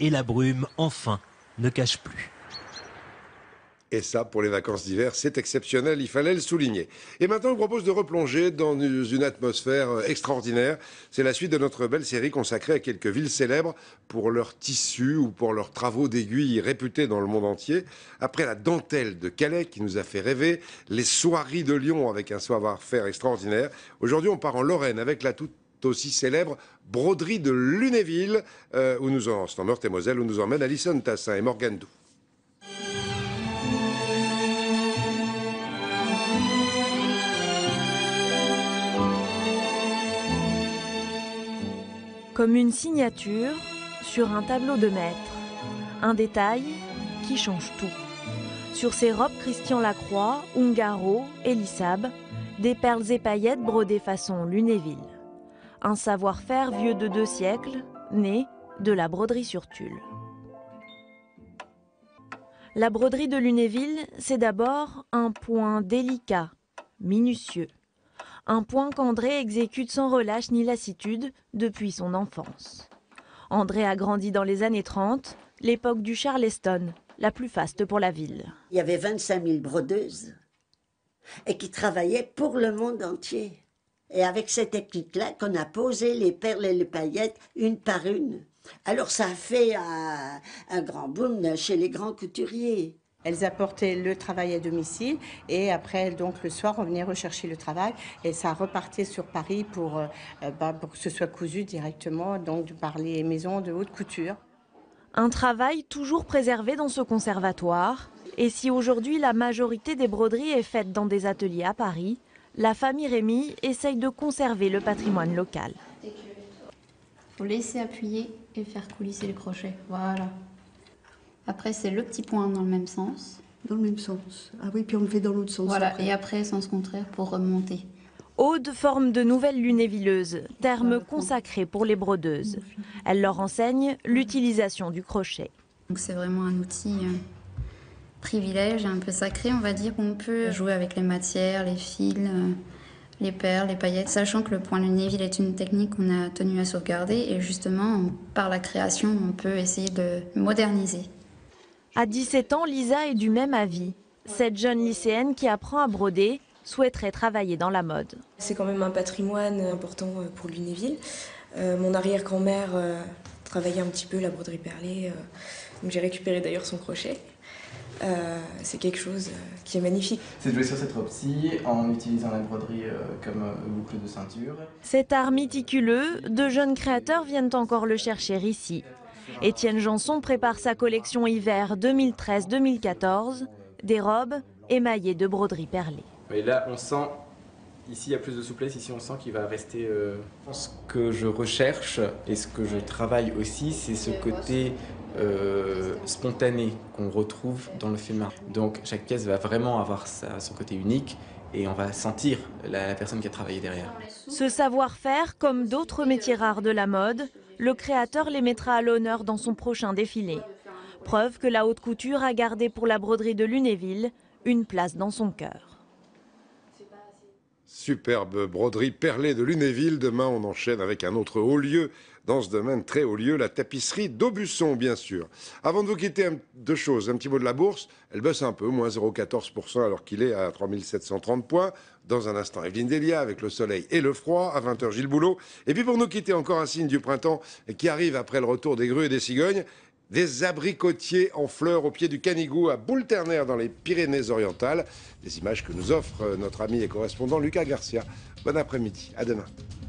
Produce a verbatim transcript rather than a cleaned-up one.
et la brume, enfin, ne cache plus. Et ça, pour les vacances d'hiver, c'est exceptionnel, il fallait le souligner. Et maintenant, je vous propose de replonger dans une atmosphère extraordinaire. C'est la suite de notre belle série consacrée à quelques villes célèbres pour leurs tissus ou pour leurs travaux d'aiguille réputés dans le monde entier. Après la dentelle de Calais qui nous a fait rêver, les soieries de Lyon avec un savoir-faire extraordinaire. Aujourd'hui, on part en Lorraine avec la toute aussi célèbre broderie de Lunéville, euh, où nous en, c'est en Meurthe-et-Moselle, où nous emmène Alison Tassin et Morgane Doux. Comme une signature sur un tableau de maître, un détail qui change tout. Sur ces robes Christian Lacroix, Ungaro, Elisab, des perles et paillettes brodées façon Lunéville. Un savoir-faire vieux de deux siècles, né de la broderie sur tulle. La broderie de Lunéville, c'est d'abord un point délicat, minutieux. Un point qu'André exécute sans relâche ni lassitude depuis son enfance. André a grandi dans les années trente, l'époque du Charleston, la plus faste pour la ville. Il y avait vingt-cinq mille brodeuses et qui travaillaient pour le monde entier. Et avec cette technique-là qu'on a posé les perles et les paillettes une par une. Alors ça a fait un, un grand boom chez les grands couturiers. Elles apportaient le travail à domicile et après, donc, le soir, on venait rechercher le travail et ça repartait sur Paris pour, euh, bah, pour que ce soit cousu directement donc, par les maisons de haute couture. Un travail toujours préservé dans ce conservatoire. Et si aujourd'hui la majorité des broderies est faite dans des ateliers à Paris, la famille Rémy essaye de conserver le patrimoine local. Il faut laisser appuyer et faire coulisser les crochets. Voilà. Après, c'est le petit point dans le même sens. Dans le même sens. Ah oui, puis on le fait dans l'autre sens. Voilà, après. et après, sens contraire pour remonter. Aude forme de nouvelles lunévilleuses, terme consacré pour les brodeuses. Elle leur enseigne l'utilisation du crochet. Donc c'est vraiment un outil euh, privilège, un peu sacré, on va dire. On peut jouer avec les matières, les fils, euh, les perles, les paillettes, sachant que le point Lunéville est une technique qu'on a tenu à sauvegarder et justement, par la création, on peut essayer de moderniser. À dix-sept ans, Lisa est du même avis. Cette jeune lycéenne qui apprend à broder souhaiterait travailler dans la mode. C'est quand même un patrimoine important pour Lunéville. Euh, mon arrière-grand-mère euh, travaillait un petit peu la broderie perlée, euh, donc j'ai récupéré d'ailleurs son crochet. Euh, c'est quelque chose qui est magnifique. C'est de jouer sur cette robe-ci en utilisant la broderie euh, comme euh, boucle de ceinture. Cet art méticuleux, de jeunes créateurs viennent encore le chercher ici. Étienne Janson prépare sa collection hiver deux mille treize deux mille quatorze, des robes émaillées de broderie perlée. Et là, on sent, ici il y a plus de souplesse, ici on sent qu'il va rester... Euh... Ce que je recherche et ce que je travaille aussi, c'est ce côté euh, spontané qu'on retrouve dans le fait main. Donc chaque pièce va vraiment avoir sa, son côté unique et on va sentir la, la personne qui a travaillé derrière. Ce savoir-faire, comme d'autres métiers rares de la mode, le créateur les mettra à l'honneur dans son prochain défilé. Preuve que la haute couture a gardé pour la broderie de Lunéville une place dans son cœur. Superbe broderie perlée de Lunéville. Demain, on enchaîne avec un autre haut lieu. Dans ce domaine, très haut lieu, la tapisserie d'Aubusson, bien sûr. Avant de vous quitter, un, deux choses. Un petit mot de la bourse. Elle baisse un peu, moins zéro virgule quatorze pour cent alors qu'il est à trois mille sept cent trente points. Dans un instant, Evelyne Delia avec le soleil et le froid. À vingt heures, Gilles Boulot. Et puis pour nous quitter, encore un signe du printemps qui arrive après le retour des grues et des cigognes. Des abricotiers en fleurs au pied du Canigou à Boulterner dans les Pyrénées-Orientales. Des images que nous offre notre ami et correspondant Lucas Garcia. Bon après-midi, à demain.